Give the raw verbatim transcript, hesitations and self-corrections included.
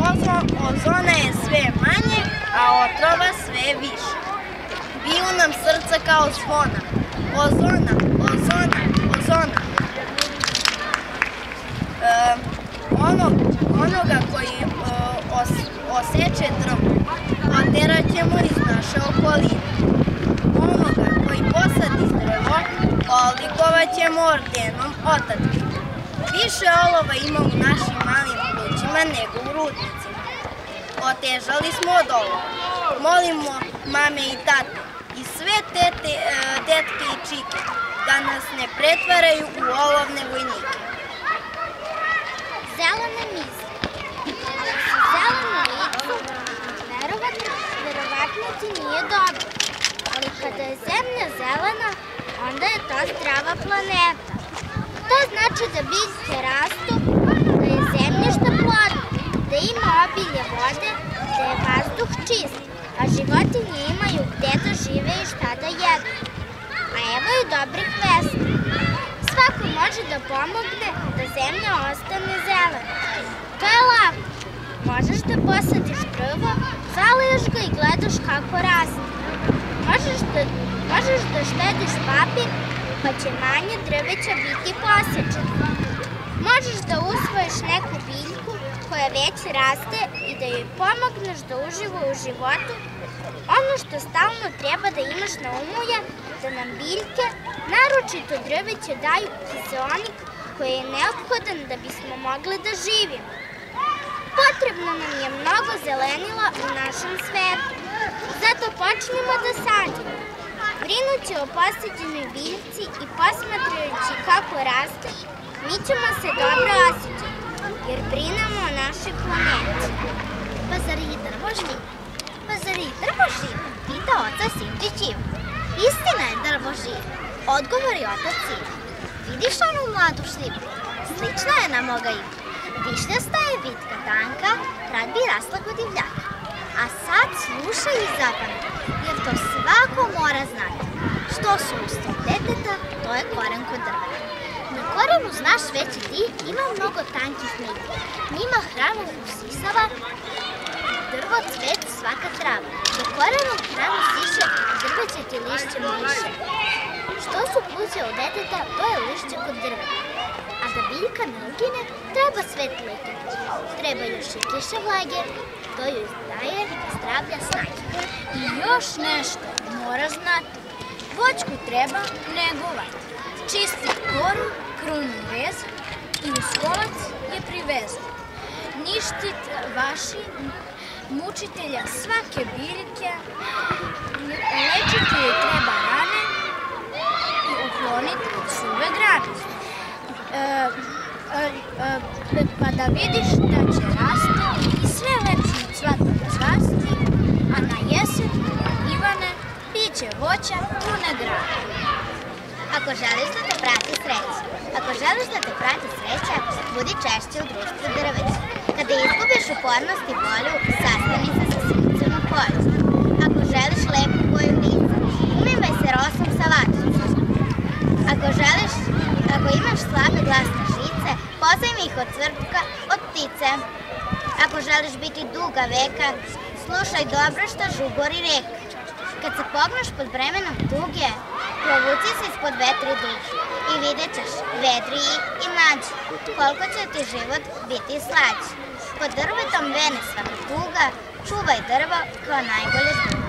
ozona je sve manje, a otrova sve više. Biju nam srca kao zvona. Ozona, ozona, ozona. E, onog, onoga koji e, os, oseče drvo, oterat ćemo iz naše okoline. Onoga koji posadi drvo, odlikovat ćemo ordenom otadžbine. Više olova ima u našim malim plućima nego u rudnicima. Otežali smo od olova. Molimo mame i tate i sve tete, tetke i čike da nas ne pretvaraju u olovne vojnike. Zelena misla. Ako si zelen na licu, verovatno, verovatno ti nije dobro. Ali kada je zemlja zelena, onda je to zdrava planeta. To znači da biljke rastu, da je zemljište plodno, da ima obilje vode, da je vazduh čist, a životinje imaju gde da žive i šta da jedu. A evo i dobrih vesti. Svako može da pomogne da zemlja ostane zelena. To je lako. Možeš da posadiš drvo, zaliješ ga i gledaš kako raste. Možeš da, možeš da štediš papir, pa će manje drveća biti posečeno. Možeš da usvojiš neku biljku koja već raste i da joj pomogneš da uživa u životu. Ono što stalno treba da imaš na umu je da nam biljke, naročito drveće, daju kiseonik koji je neophodan da bismo mogli da živimo. Potrebno nam je mnogo zelenila u našem svetu. Zato počnemo da sadimo. Brinući o posađenoj biljci i posmatrajući kako raste, mi ćemo se dobro osjećati, jer brinemo o našoj planeti. Pa zar i drvo živi? Pa zar i drvo živi? Pita oca Simčić Ivo. Istina je, drvo živi. Odgovori otac Ivo. Vidiš onu mladu šljivu? Slična je na moga Iva. Višnjasta je vitka tanka, rad bi rasla kod divljaka. A sad slušaj i zapamti, jer to svako mora znati. Što su usta deteta, to je koren kod drveta. Na korenu, znaš već i ti, ima mnogo tankih niti. Njima hranu usisava drvo, cvet, svaka trava. Do korenu hranu siše, drveće ti lišće miše. Što su pluća u deteta, to je lišće kod drveta. A da biljka ne ugine, treba svet letiti. Treba još i kiša vlage, to joj daje zdravlja snage. I još nešto mora znati. Voćku treba negovati. Čistiti koru, krunu vezati i uz kolac je privezati. Ništit vaši mučitelja svake biljke, lečiti joj treba rane i ukloniti suve grane. E, e, e, pa da vidiš da će rasti i sve lepši cvatom cvasti, a na jesen, Ivane, bit će voća pune grane. Ako želiš da te prati sreća, ako želiš da te prati sreća, budi češće u društvu drveća. Kada izgubiš upornost i volju, sastani se sa suncem u polju. Ako želiš lepu boju lica, umivaj se rosom sa vatricom. Ako želiš, ako imaš slabe glasne žice, pozajmi ih od cvrtka, od ptice. Ako želiš biti duga veka, slušaj dobro što žubori reka. Kad se pogneš pod bremenom tuge, provuci se ispod vetri duge i vidjet ćeš vedriji i mlađi, koliko će ti život biti slađi. Pod drvetom vene svaka tuga, čuvaj drvo kao najbolje drugo.